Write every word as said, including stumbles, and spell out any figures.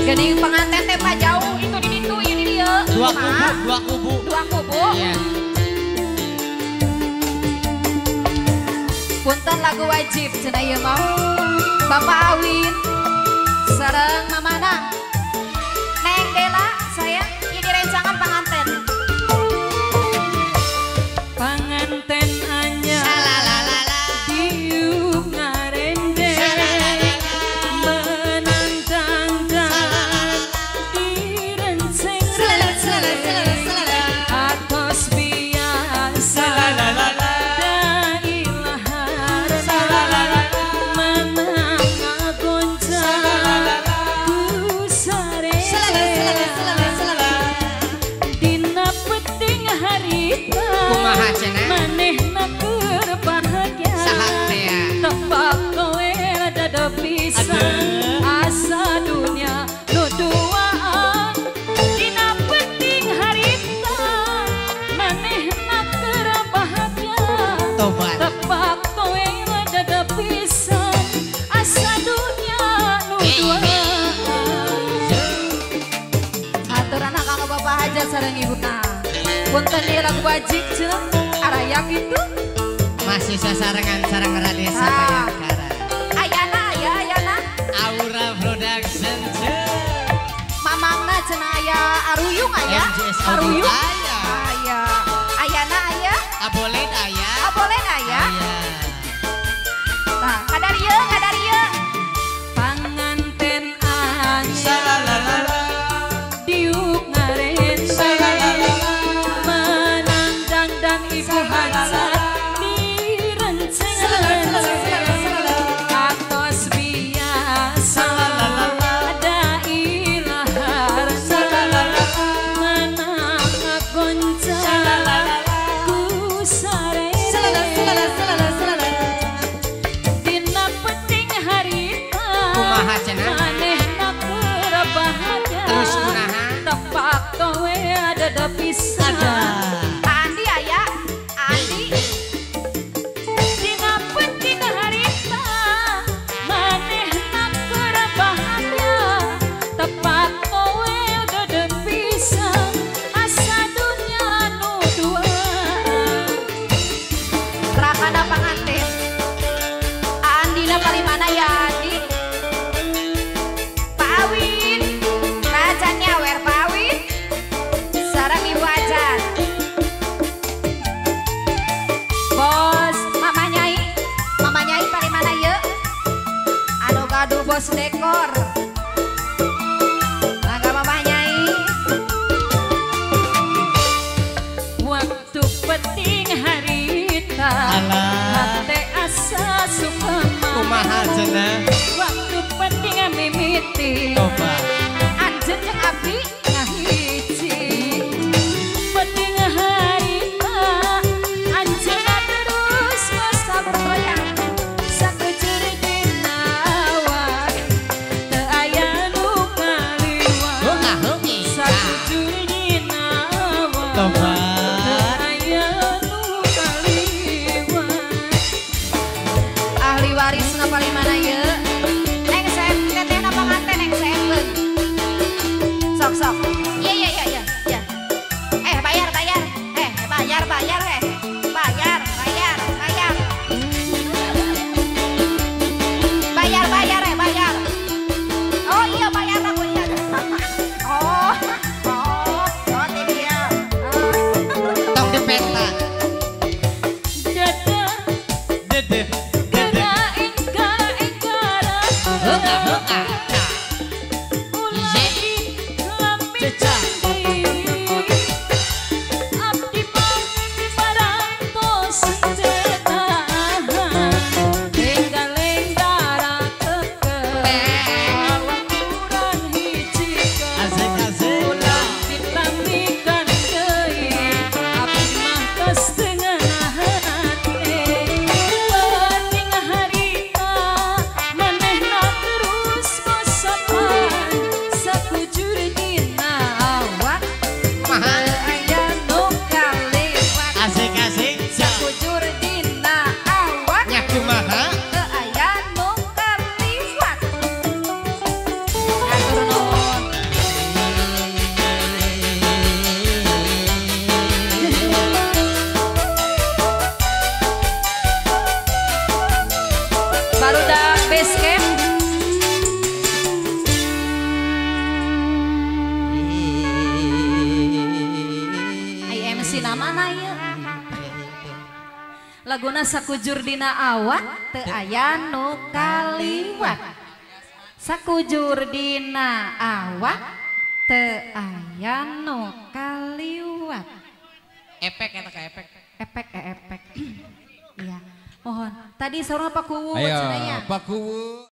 Gening pengantin teh mah jauh itu di ditu ini dia. Dua kubu, dua kubu. Dua kubu. Iya. Punten lagu wajib cenah ieu mah. Bapak Awin sareng mamana. Neng Dela sayang ini rencangan pengantin. Pengantin anyar diuk ngarende menantang-tang direnceng atos biasa dailah harana menang ngagoncang kusare dina penting harita Kumaha cenah? manehna keur bahagia tebak kowe dada pisan asa dunia nu duaan dina penting harita manehna keur bahagia Tobat. tebak kowe dada pisan asa dunia nu duaan Aturan kakak bapak haja sareng ibuna. Punten ieu lagu wajib cenah araya kitu. Masih sasarengan sareng Radia Ah. Bayangkara. Ayana aya ayana. Aura Production. Mamangna cenah aya aruyung aya. M J S Audio Aruyung. aya. Aya. Ayana aya. Abolet aya. Abolen aya. Aya. Tah, kadarieu kadarieu. panganten anyar diuk ngarende menandang dan ibu hansat direnceng atos biasa dailah harana menang goncang kusare dina penting harita Kumaha cenah? manehna keur bahagia Terus kunaha? tepak kowe ada pisan Andi aya. Andi. dina penting harita manehna keur bahagia tepak kowe ada pisan asa dunia nu duaan Rakana pengantin. Andina paling mana ya Andi? Pak Awin. Raja nyawer Pak Awin. Sareng Ibu Ajan. Bos Mama Nyai. Mama Nyai paling mana ye? Anu gaduh bos dekor. Mangga Mama Nyai. waktu penting harita Alah. hate asa suka Kumaha cenah? waktu penting mimiti Tobat. Anjeun jeung abdi. ngahiji penting harita anjeunna terus Sabar goyang. sakeuceur dina awak teu si nama na ya. Laguna sakujur dina awak teu aya nu kaliwat. Sakujur dina awak teu aya nu kaliwat. Efek eta ka efek. Efek eh, efek. Iya. Mohon. Tadi saurna Pak Kuwu Ayo, cenah ya. Pak Kuwu.